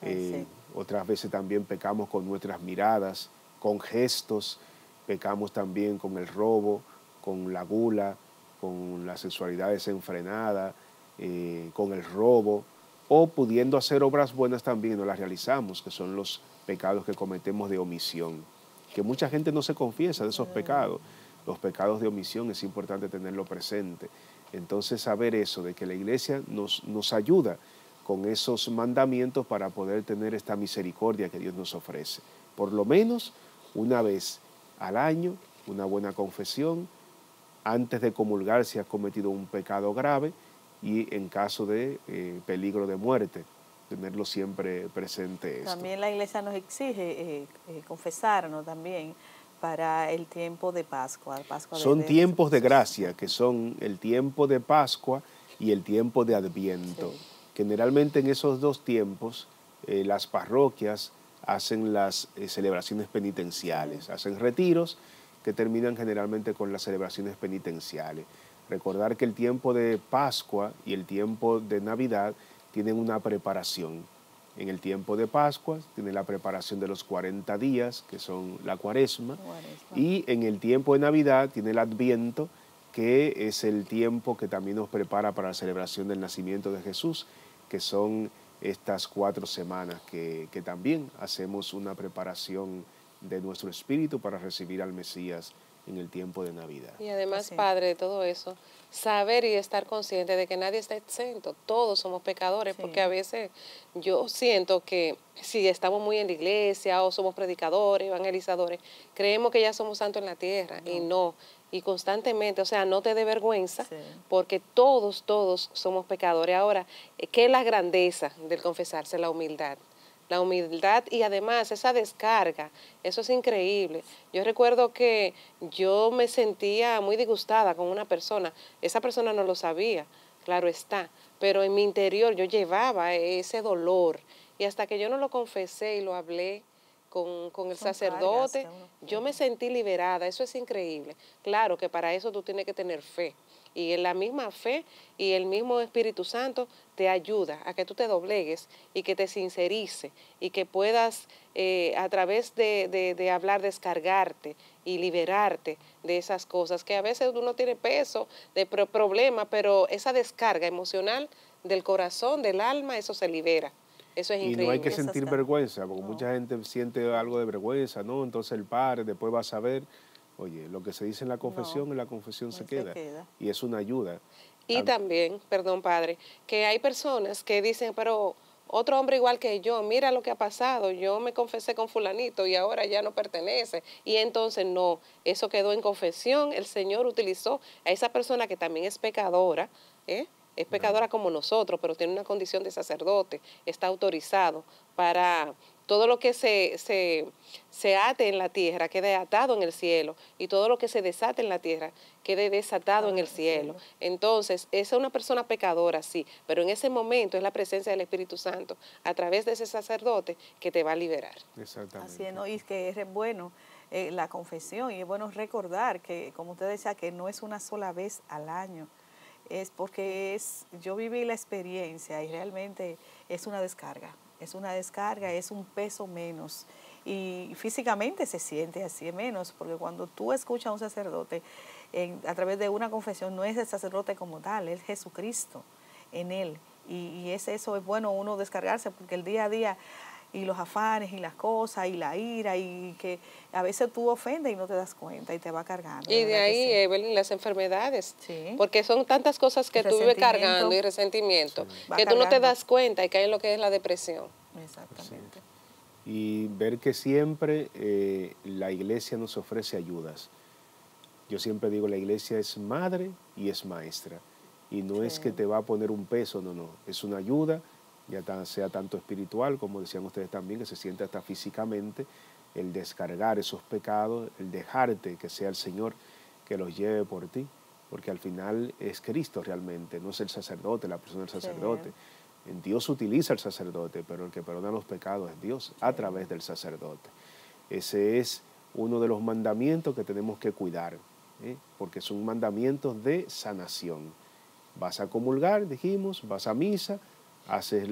Otras veces también pecamos con nuestras miradas, con gestos, pecamos también con el robo, con la gula, con la sexualidad desenfrenada, con el robo, o pudiendo hacer obras buenas también no las realizamos, que son los pecados que cometemos de omisión, que mucha gente no se confiesa de esos pecados. Los pecados de omisión es importante tenerlo presente. Entonces saber eso, de que la iglesia nos ayuda con esos mandamientos para poder tener esta misericordia que Dios nos ofrece. Por lo menos una vez al año, una buena confesión, antes de comulgar si has cometido un pecado grave, y en caso de peligro de muerte, tenerlo siempre presente esto. También la iglesia nos exige confesarnos también para el tiempo de Pascua. Son tiempos de gracia, que son el tiempo de Pascua y el tiempo de Adviento. Sí. Generalmente en esos 2 tiempos las parroquias hacen las celebraciones penitenciales, hacen retiros que terminan generalmente con las celebraciones penitenciales. Recordar que el tiempo de Pascua y el tiempo de Navidad tienen una preparación. En el tiempo de Pascua tiene la preparación de los 40 días, que son la Cuaresma, y en el tiempo de Navidad tiene el Adviento, que es el tiempo que también nos prepara para la celebración del nacimiento de Jesús, que son estas 4 semanas que también hacemos una preparación de nuestro espíritu para recibir al Mesías en el tiempo de Navidad. Y además, Padre, de todo eso, saber y estar consciente de que nadie está exento, todos somos pecadores, porque a veces yo siento que si estamos muy en la iglesia o somos predicadores, evangelizadores, creemos que ya somos santos en la tierra, y no. Y constantemente, o sea, no te dé vergüenza, porque todos somos pecadores. Ahora, ¿qué es la grandeza del confesarse? La humildad. La humildad y además esa descarga, eso es increíble. Yo recuerdo que yo me sentía muy disgustada con una persona, esa persona no lo sabía, claro está, pero en mi interior yo llevaba ese dolor y hasta que yo no lo confesé y lo hablé con el sacerdote, yo me sentí liberada, eso es increíble. Claro que para eso tú tienes que tener fe. Y en la misma fe y el mismo Espíritu Santo te ayuda a que tú te doblegues y que te sincerices y que puedas a través de hablar descargarte y liberarte de esas cosas que a veces uno tiene peso, de problema, pero esa descarga emocional del corazón, del alma, eso se libera. Eso es increíble. Y no hay que sentir vergüenza, porque mucha gente siente algo de vergüenza, ¿no? Entonces el padre después va a saber. Oye, lo que se dice en la confesión se queda. Y es una ayuda. Y también, perdón, Padre, que hay personas que dicen, pero otro hombre igual que yo, mira lo que ha pasado, yo me confesé con fulanito y ahora ya no pertenece. Y entonces no, eso quedó en confesión, el Señor utilizó a esa persona que también es pecadora, es pecadora como nosotros, pero tiene una condición de sacerdote, está autorizado para todo lo que se ate en la tierra quede atado en el cielo, y todo lo que se desate en la tierra quede desatado en el cielo. Entonces, esa es una persona pecadora, sí, pero en ese momento es la presencia del Espíritu Santo a través de ese sacerdote que te va a liberar. Exactamente. Así es, ¿no? Y es que es bueno la confesión, y es bueno recordar que, como usted decía, que no es una sola vez al año. Es porque yo viví la experiencia y realmente es una descarga, es un peso menos, y físicamente se siente así menos, porque cuando tú escuchas a un sacerdote a través de una confesión, no es el sacerdote como tal, es Jesucristo en él, y eso es bueno uno descargarse, porque el día a día y los afanes y las cosas y la ira, y que a veces tú ofendes y no te das cuenta y te va cargando. Y de ahí, Evelyn, las enfermedades, porque son tantas cosas que tú vives cargando y resentimiento, que tú no te das cuenta y caes en lo que es la depresión. Exactamente. Y ver que siempre la iglesia nos ofrece ayudas. Yo siempre digo, la iglesia es madre y es maestra, y no es que te va a poner un peso, no, es una ayuda, ya sea tanto espiritual, como decían ustedes también, que se siente hasta físicamente, el descargar esos pecados, el dejarte que sea el Señor que los lleve por ti, porque al final es Cristo realmente, no es el sacerdote, la persona del sacerdote. Dios utiliza al sacerdote, pero el que perdona los pecados es Dios a través del sacerdote. Ese es uno de los mandamientos que tenemos que cuidar, porque son mandamientos de sanación. Vas a comulgar, dijimos, vas a misa, haces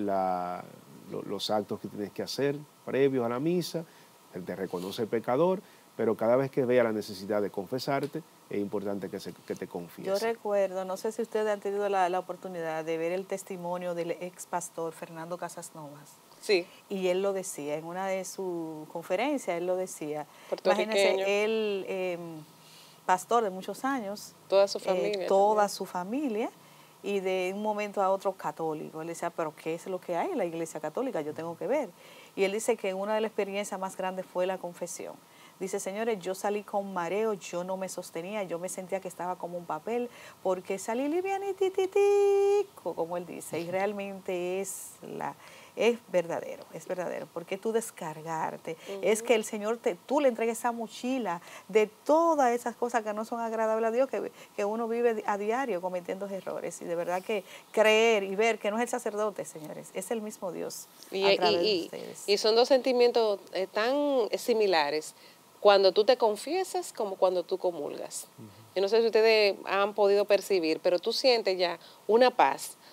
los actos que tienes que hacer previos a la misa, te reconoce pecador, pero cada vez que vea la necesidad de confesarte, es importante que te confieses. Yo recuerdo, no sé si ustedes han tenido la oportunidad de ver el testimonio del ex pastor Fernando Casasnovas. Sí. Y él lo decía, en una de sus conferencias, él lo decía. Imagínense, él, pastor de muchos años. Toda su familia. Toda su familia. Y de un momento a otro católico. Él decía, pero ¿qué es lo que hay en la iglesia católica? Yo tengo que ver. Y él dice que una de las experiencias más grandes fue la confesión. Dice, señores, yo salí con mareo, yo no me sostenía, yo me sentía que estaba como un papel, porque salí livianitititico, como él dice, y realmente es verdadero, porque tú descargarte, es que el Señor tú le entregues esa mochila de todas esas cosas que no son agradables a Dios, que uno vive a diario cometiendo errores, y de verdad que creer y ver que no es el sacerdote, señores, es el mismo Dios a través de ustedes. Y son dos sentimientos tan similares, cuando tú te confiesas como cuando tú comulgas. Yo no sé si ustedes han podido percibir, pero tú sientes ya una paz.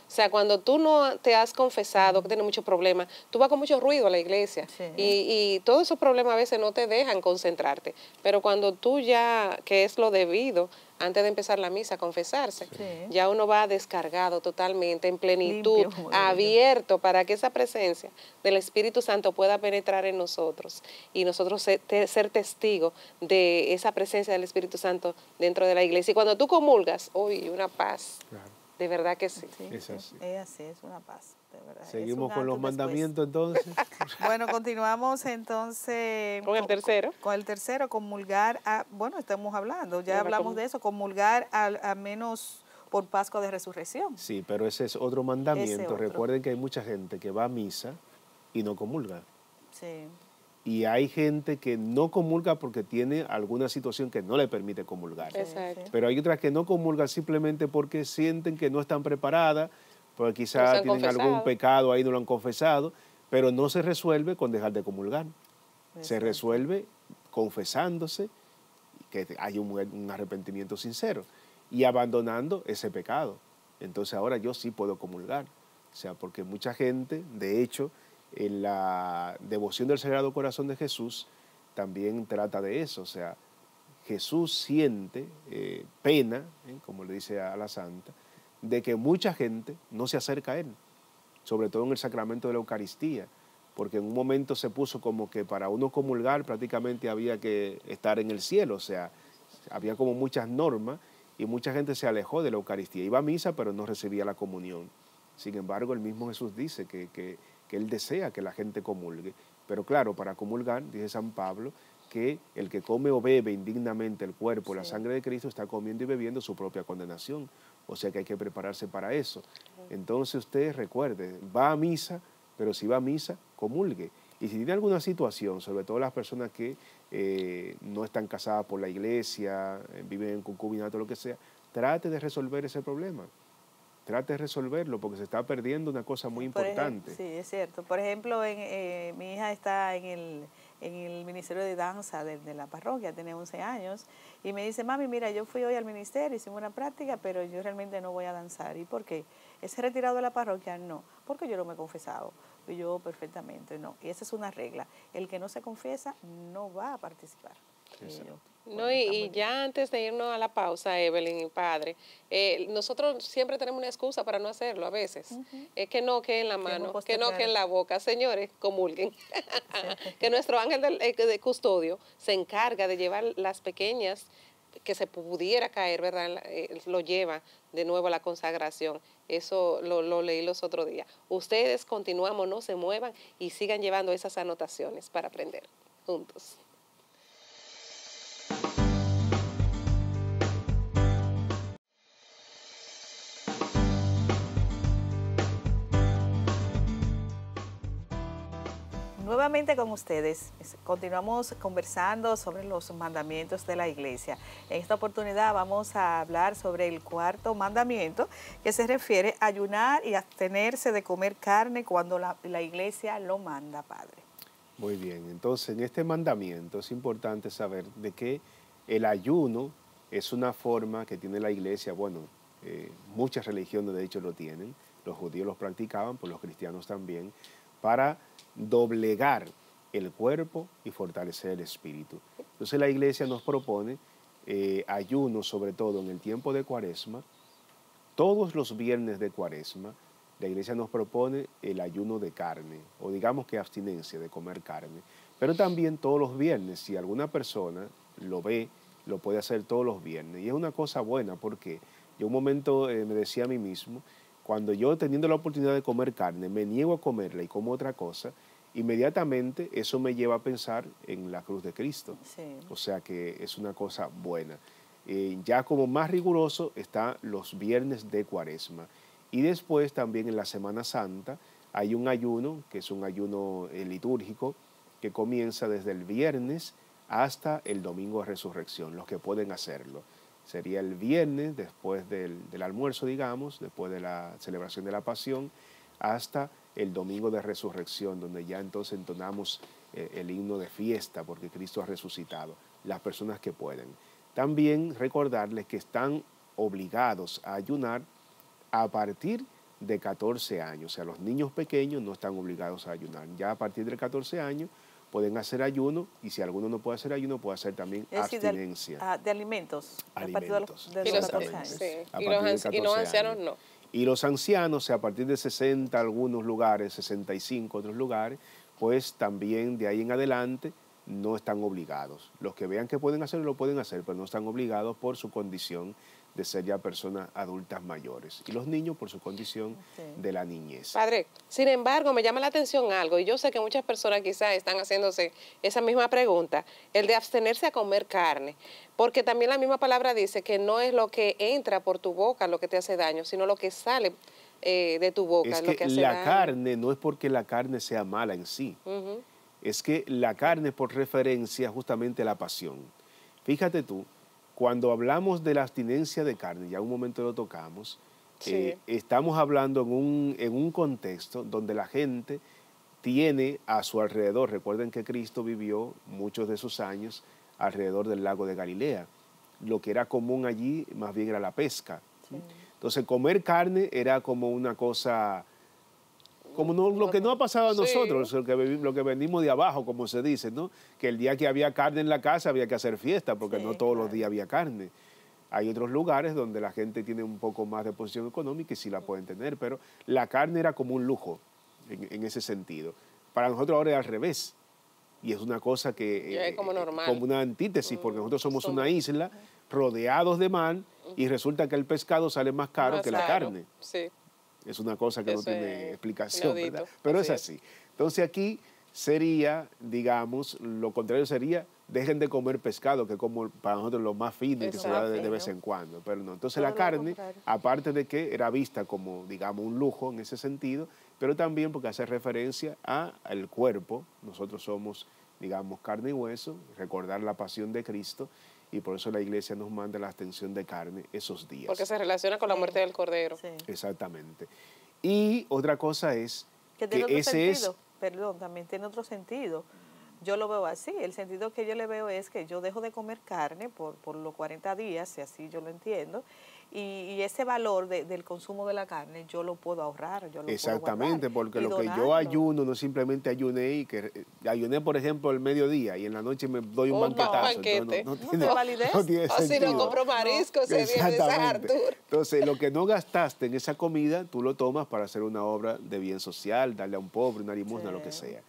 O sea, cuando tú no te has confesado, que tienes muchos problemas, tú vas con mucho ruido a la iglesia. Sí. Y todos esos problemas a veces no te dejan concentrarte. Pero cuando tú ya, que es lo debido, antes de empezar la misa, confesarse, Sí. ya uno va descargado totalmente, en plenitud, Limpio, como digo yo. abierto para que esa presencia del Espíritu Santo pueda penetrar en nosotros y nosotros ser testigos de esa presencia del Espíritu Santo dentro de la iglesia. Y cuando tú comulgas, uy, una paz. Claro. De verdad que sí. Sí, Es así. Es así, es una paz, de verdad. Seguimos Es un con los antes, después. mandamientos entonces. Bueno, continuamos entonces Con el tercero. Con el tercero, comulgar, bueno, estamos hablando, ya De la hablamos de eso, comulgar al menos por Pascua de Resurrección. Sí, pero ese es otro mandamiento. Ese otro. Recuerden que hay mucha gente que va a misa y no comulga. Sí, Y hay gente que no comulga porque tiene alguna situación que no le permite comulgar. Exacto. Pero hay otras que no comulgan simplemente porque sienten que no están preparadas, porque No se quizás han tienen algún confesado. pecado ahí, no lo han confesado, pero no se resuelve con dejar de comulgar. Se Exacto. resuelve confesándose, que hay un arrepentimiento sincero y abandonando ese pecado. Entonces ahora yo sí puedo comulgar. O sea, porque mucha gente, de hecho, en la devoción del Sagrado Corazón de Jesús también trata de eso. O sea, Jesús siente pena, como le dice a la santa, de que mucha gente no se acerca a Él, sobre todo en el sacramento de la Eucaristía, porque en un momento se puso como que para uno comulgar prácticamente había que estar en el cielo, o sea, había como muchas normas y mucha gente se alejó de la Eucaristía. Iba a misa pero no recibía la comunión. Sin embargo, el mismo Jesús dice que Él desea que la gente comulgue. Pero claro, para comulgar, dice San Pablo, que el que come o bebe indignamente el cuerpo, la sangre de Cristo, está comiendo y bebiendo su propia condenación. O sea que hay que prepararse para eso. Entonces usted recuerde, va a misa, pero si va a misa, comulgue. Y si tiene alguna situación, sobre todo las personas que no están casadas por la iglesia, viven en concubinato, lo que sea, trate de resolver ese problema. Trate de resolverlo porque se está perdiendo una cosa muy importante. Sí, es cierto. Por ejemplo, mi hija está en el Ministerio de Danza de la parroquia, tiene 11 años, y me dice, mami, mira, yo fui hoy al ministerio, hicimos una práctica, pero yo realmente no voy a danzar. ¿Y por qué? ¿Ese retirado de la parroquia? No, porque yo no me he confesado. Y yo perfectamente no. Y esa es una regla. El que no se confiesa no va a participar. No, y ya antes de irnos a la pausa, Evelyn y padre, nosotros siempre tenemos una excusa para no hacerlo a veces. Es que no quede en la mano, que no quede en la boca. Señores, comulguen. Que nuestro ángel de custodio se encarga de llevar las pequeñas que se pudiera caer, ¿verdad? Lo lleva de nuevo a la consagración. Eso lo leí los otros días. Ustedes continuamos, no se muevan y sigan llevando esas anotaciones para aprender juntos. Nuevamente con ustedes, continuamos conversando sobre los mandamientos de la iglesia. En esta oportunidad vamos a hablar sobre el cuarto mandamiento, que se refiere a ayunar y abstenerse de comer carne cuando la iglesia lo manda, padre. Muy bien, entonces en este mandamiento es importante saber de que el ayuno es una forma que tiene la iglesia, bueno, muchas religiones de hecho lo tienen, los judíos los practicaban, pues los cristianos también, para doblegar el cuerpo y fortalecer el espíritu. Entonces la iglesia nos propone ayuno, sobre todo en el tiempo de Cuaresma. Todos los viernes de Cuaresma, la iglesia nos propone el ayuno de carne, o digamos que abstinencia de comer carne. Pero también todos los viernes, si alguna persona lo ve, lo puede hacer todos los viernes. Y es una cosa buena porque yo un momento me decía a mí mismo, cuando yo teniendo la oportunidad de comer carne, me niego a comerla y como otra cosa, inmediatamente eso me lleva a pensar en la cruz de Cristo. Sí. O sea que es una cosa buena. Ya como más riguroso está los viernes de Cuaresma. Y después también en la Semana Santa hay un ayuno, que es un ayuno litúrgico, que comienza desde el viernes hasta el domingo de resurrección, los que pueden hacerlo. Sería el viernes, después del almuerzo, digamos, después de la celebración de la Pasión, hasta el domingo de resurrección, donde ya entonces entonamos el himno de fiesta, porque Cristo ha resucitado, las personas que pueden. También recordarles que están obligados a ayunar a partir de 14 años. O sea, los niños pequeños no están obligados a ayunar. Ya a partir de 14 años pueden hacer ayuno, y si alguno no puede hacer ayuno, puede hacer también abstinencia. De alimentos. Alimentos. A partir de los 14 años. Sí. Y los ancianos no. Y los ancianos, o sea, a partir de 60 algunos lugares, 65 otros lugares, pues también de ahí en adelante no están obligados. Los que vean que pueden hacerlo, lo pueden hacer, pero no están obligados por su condición de ser ya personas adultas mayores. Y los niños por su condición de la niñez. Padre, sin embargo, me llama la atención algo, y yo sé que muchas personas quizás están haciéndose esa misma pregunta, el de abstenerse a comer carne, porque también la misma palabra dice que no es lo que entra por tu boca lo que te hace daño, sino lo que sale de tu boca es lo que hace la daño. Carne no es porque la carne sea mala en sí, es que la carne es por referencia justamente a la pasión. Fíjate tú, cuando hablamos de la abstinencia de carne, ya un momento lo tocamos, estamos hablando en un contexto donde la gente tiene a su alrededor, recuerden que Cristo vivió muchos de sus años alrededor del lago de Galilea. Lo que era común allí más bien era la pesca. Sí. Entonces comer carne era como una cosa, como no, lo que no ha pasado a nosotros, lo que venimos de abajo, como se dice, ¿no? Que el día que había carne en la casa había que hacer fiesta, porque no todos los días había carne. Hay otros lugares donde la gente tiene un poco más de posición económica y sí la pueden tener, pero la carne era como un lujo en ese sentido. Para nosotros ahora es al revés. Y es una cosa que es como normal, como una antítesis, porque nosotros somos una isla rodeados de mar y resulta que el pescado sale más caro que la carne. Sí. Es una cosa que no tiene explicación, ¿verdad? Pero es así. Entonces aquí sería, digamos, lo contrario sería, dejen de comer pescado, que es como para nosotros lo más fino y que se da de vez en cuando. Pero no. Entonces la carne, aparte de que era vista como, digamos, un lujo en ese sentido, pero también porque hace referencia al cuerpo. Nosotros somos, digamos, carne y hueso, recordar la pasión de Cristo, y por eso la iglesia nos manda la abstención de carne esos días. Porque se relaciona con la muerte del Cordero. Sí. Exactamente. Y otra cosa es que tiene otro sentido. Perdón, también tiene otro sentido. Yo lo veo así. El sentido que yo le veo es que yo dejo de comer carne por los 40 días, y así yo lo entiendo. Y ese valor del consumo de la carne yo lo puedo ahorrar. Yo lo exactamente, puedo porque lo que yo ayuno no simplemente ayuné y que ayuné, por ejemplo, el mediodía y en la noche me doy un banquetazo. No tiene validez. No tiene o si no compro mariscos, se viene esa Artur. Entonces, lo que no gastaste en esa comida, tú lo tomas para hacer una obra de bien social, darle a un pobre, una limosna, lo que sea.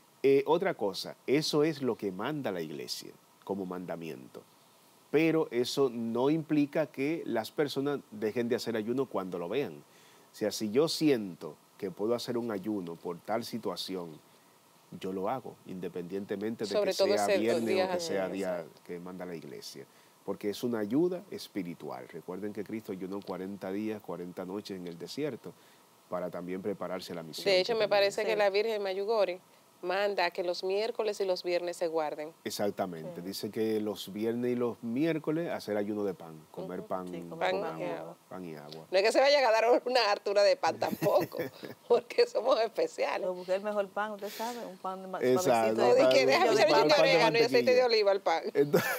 Otra cosa, eso es lo que manda la iglesia como mandamiento. Pero eso no implica que las personas dejen de hacer ayuno cuando lo vean. O sea, si yo siento que puedo hacer un ayuno por tal situación, yo lo hago, independientemente de que sea viernes o que sea día que manda la iglesia. Porque es una ayuda espiritual. Recuerden que Cristo ayunó 40 días, 40 noches en el desierto para también prepararse a la misión. De hecho, me parece que la Virgen Mayugori manda que los miércoles y los viernes se guarden. Exactamente. Dice que los viernes y los miércoles hacer ayuno de pan, comer pan, pan y agua. No es que se vaya a dar una hartura de pan tampoco, porque somos especiales. Pero busqué el mejor pan, usted sabe, un pan exacto. No, que déjame echar un de orégano y aceite de oliva al pan. Entonces,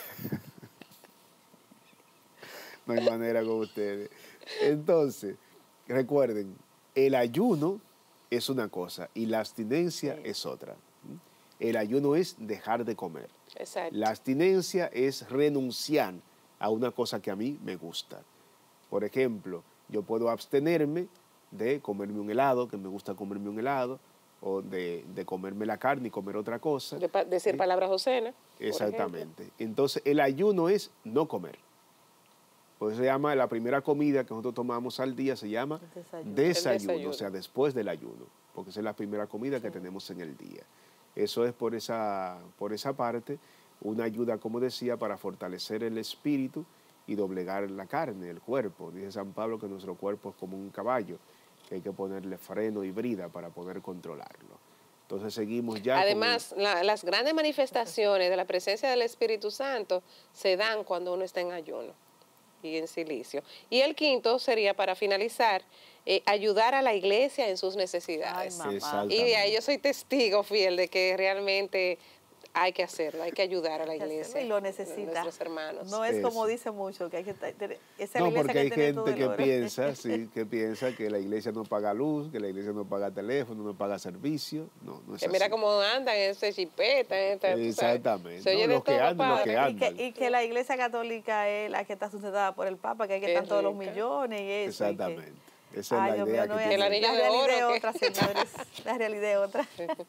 no hay manera con ustedes. Entonces, recuerden, el ayuno es una cosa y la abstinencia es otra. El ayuno es dejar de comer. Exacto. La abstinencia es renunciar a una cosa que a mí me gusta. Por ejemplo, yo puedo abstenerme de comerme un helado, que me gusta comerme un helado, o de comerme la carne y comer otra cosa. De decir palabras obscenas. Exactamente. Entonces, el ayuno es no comer. Por eso se llama la primera comida que nosotros tomamos al día, se llama desayuno, o sea, después del ayuno, porque esa es la primera comida que tenemos en el día. Eso es por esa parte, una ayuda, como decía, para fortalecer el espíritu y doblegar la carne, el cuerpo. Dice San Pablo que nuestro cuerpo es como un caballo, que hay que ponerle freno y brida para poder controlarlo. Entonces seguimos ya. Además, las grandes manifestaciones de la presencia del Espíritu Santo se dan cuando uno está en ayuno y en silicio. Y el quinto sería, para finalizar, ayudar a la iglesia en sus necesidades. Ay, y de ahí yo soy testigo fiel de que realmente hay que hacerlo, hay que ayudar a la iglesia. Y lo necesita. Nuestros hermanos. No es como dice mucho, que hay que esa No, iglesia porque que hay tiene gente todo que el oro. piensa, sí, que piensa que la iglesia no paga luz, que la iglesia no paga teléfono, no paga servicio. No, no es Que así. mira cómo andan en ese chipeta, Exactamente. Se oye ¿No? de Los que todo, andan, los padre. que andan. Y que la iglesia católica es la que está sustentada por el Papa, que hay que Qué estar todos los rica. millones y eso. Exactamente. Esa es Ay, la Dios idea mío, no que es tiene. así. El anillo La de realidad es oro, ¿qué? otra, señores. La realidad es otra.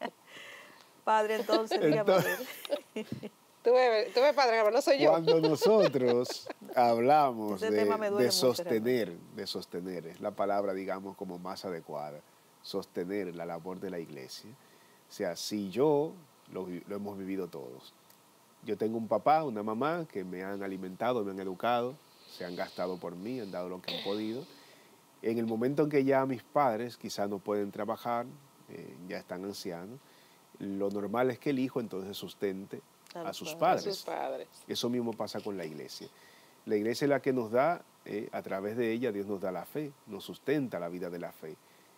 Padre, entonces, dígame. Tú ves, padre, que no soy yo. Cuando nosotros hablamos Ese tema me duele de mucho, sostener, es la palabra, digamos, como más adecuada, sostener la labor de la iglesia. O sea, si lo hemos vivido todos. Yo tengo un papá, una mamá que me han alimentado, me han educado, se han gastado por mí, han dado lo que han podido. En el momento en que ya mis padres quizás no pueden trabajar, ya están ancianos, lo normal es que el hijo entonces sustente a sus padres. Eso mismo pasa con la iglesia. La iglesia es la que nos da, a través de ella Dios nos da la fe, nos sustenta la vida de la fe.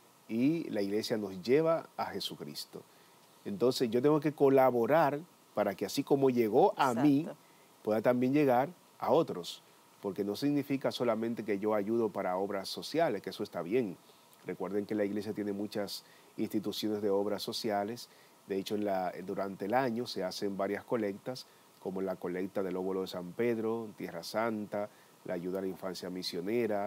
Y la iglesia nos lleva a Jesucristo. Entonces yo tengo que colaborar para que así como llegó a mí, pueda también llegar a otros. Porque no significa solamente que yo ayudo para obras sociales, que eso está bien. Recuerden que la iglesia tiene muchas instituciones de obras sociales. De hecho, durante el año se hacen varias colectas, como la colecta del óvulo de San Pedro, Tierra Santa, la ayuda a la infancia misionera,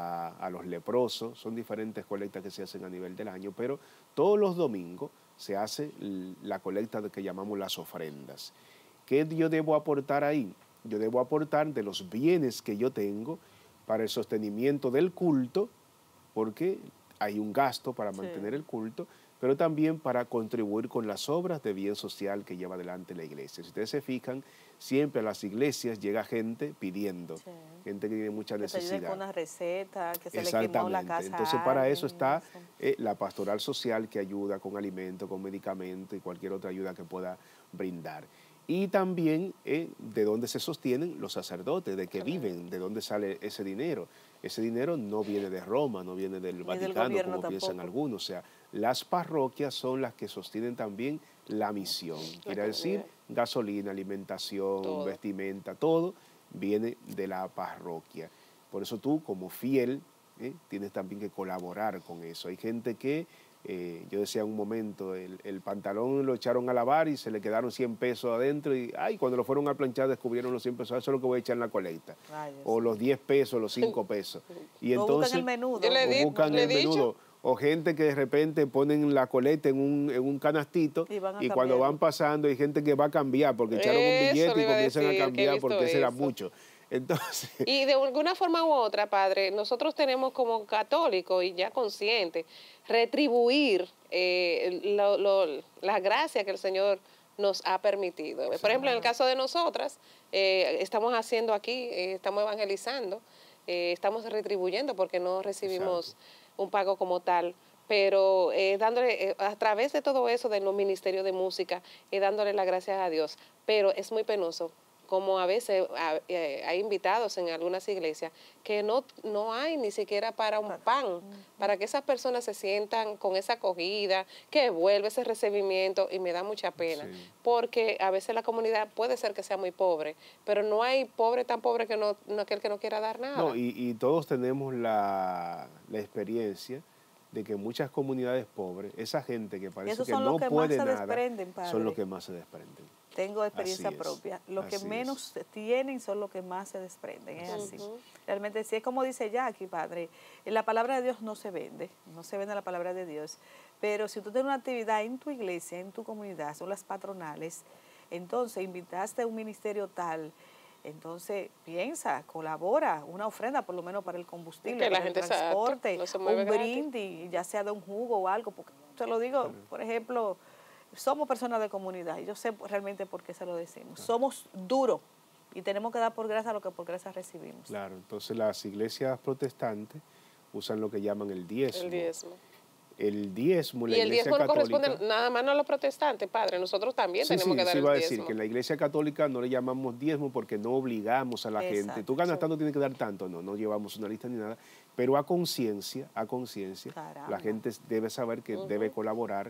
a los leprosos. Son diferentes colectas que se hacen a nivel del año, pero todos los domingos se hace la colecta que llamamos las ofrendas. ¿Qué yo debo aportar ahí? Yo debo aportar de los bienes que yo tengo para el sostenimiento del culto, porque hay un gasto para mantener el culto, pero también para contribuir con las obras de bien social que lleva adelante la iglesia. Si ustedes se fijan, siempre a las iglesias llega gente pidiendo, gente que tiene mucha necesidad. Que se ayude con una receta, que se le quemó la casa. Entonces para eso está la pastoral social que ayuda con alimento, con medicamento y cualquier otra ayuda que pueda brindar. Y también de dónde se sostienen los sacerdotes, de qué viven, de dónde sale ese dinero. Ese dinero no viene de Roma, no viene del Vaticano, como piensan algunos. O sea, las parroquias son las que sostienen también la misión. Quiere decir, gasolina, alimentación, vestimenta, todo viene de la parroquia. Por eso tú, como fiel, tienes también que colaborar con eso. Hay gente que, yo decía en un momento, el pantalón lo echaron a lavar y se le quedaron 100 pesos adentro y cuando lo fueron a planchar descubrieron los 100 pesos, eso es lo que voy a echar en la colecta. O los 10 pesos, los 5 pesos. Y entonces, buscan el menudo. Buscan el menudo. O gente que de repente ponen la colecta en un canastito y cuando van pasando hay gente que va a cambiar porque echaron un billete y comienzan a cambiar porque ese era mucho. Entonces, y de alguna forma u otra, padre, nosotros tenemos como católicos y ya conscientes retribuir la gracia que el Señor nos ha permitido. Por ejemplo, en el caso de nosotras, estamos haciendo aquí, estamos evangelizando, estamos retribuyendo porque no recibimos un pago como tal, pero dándole, a través de todo eso, de los ministerios de música, dándole las gracias a Dios. Pero es muy penoso, como a veces hay invitados en algunas iglesias que no hay ni siquiera para un pan, para que esas personas se sientan con esa acogida, que vuelve ese recibimiento, y me da mucha pena, porque a veces la comunidad puede ser que sea muy pobre, pero no hay pobre tan pobre que no aquel que no quiera dar nada. No, y todos tenemos la experiencia de que muchas comunidades pobres, esa gente que parece que no puede nada, son los que más se desprenden. Tengo experiencia propia. Los que menos tienen son los que más se desprenden. Es así. Realmente sí, es como dice Jackie, padre. La palabra de Dios no se vende la palabra de Dios. Pero si tú tienes una actividad en tu iglesia, en tu comunidad, son las patronales, entonces invitaste a un ministerio tal, entonces piensa, colabora, una ofrenda por lo menos para el combustible, que la para gente el transporte, un brindis, ya sea de un jugo o algo. Porque te lo digo, por ejemplo, somos personas de comunidad y yo sé realmente por qué se lo decimos. Somos duros y tenemos que dar por gracia lo que por gracia recibimos. Claro, entonces las iglesias protestantes usan lo que llaman el diezmo. El diezmo, la iglesia católica... Y el diezmo no corresponde nada más a los protestantes, padre. Nosotros también tenemos que dar el diezmo. Sí, iba a decir que en la iglesia católica no le llamamos diezmo porque no obligamos a la gente. Tú ganas tanto, tienes que dar tanto. No llevamos una lista ni nada. Pero a conciencia, la gente debe saber que debe colaborar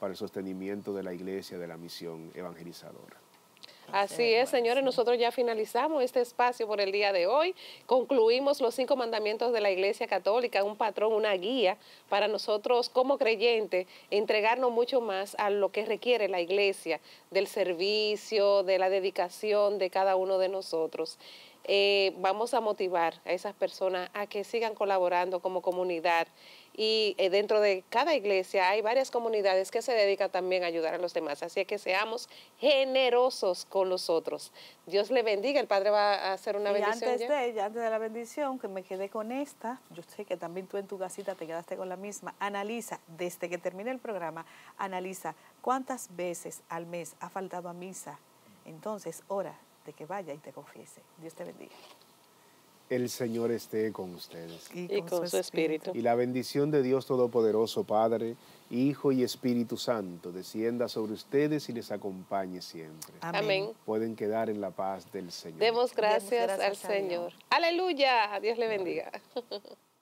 para el sostenimiento de la iglesia, de la misión evangelizadora. Así es, señores, nosotros ya finalizamos este espacio por el día de hoy. Concluimos los 5 mandamientos de la Iglesia Católica, un patrón, una guía para nosotros como creyentes, entregarnos mucho más a lo que requiere la Iglesia, del servicio, de la dedicación de cada uno de nosotros. Vamos a motivar a esas personas a que sigan colaborando como comunidad y dentro de cada iglesia hay varias comunidades que se dedican también a ayudar a los demás, así que seamos generosos con los otros. Dios le bendiga. El Padre va a hacer una bendición. Antes de la bendición, que me quedé con esta, yo sé que también tú en tu casita te quedaste con la misma, analiza, desde que termine el programa, analiza cuántas veces al mes ha faltado a misa, entonces ora de que vaya y te confiese. Dios te bendiga. El Señor esté con ustedes. Y con su espíritu. Y la bendición de Dios Todopoderoso, Padre, Hijo y Espíritu Santo, descienda sobre ustedes y les acompañe siempre. Amén. Pueden quedar en la paz del Señor. Demos gracias al Señor. Aleluya. Dios le bendiga.